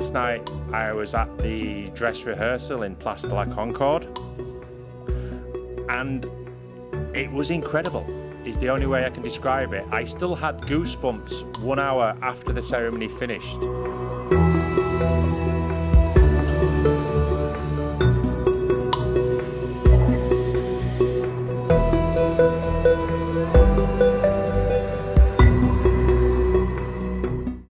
last night I was at the dress rehearsal in Place de la Concorde, and it was incredible, is the only way I can describe it. I still had goosebumps 1 hour after the ceremony finished.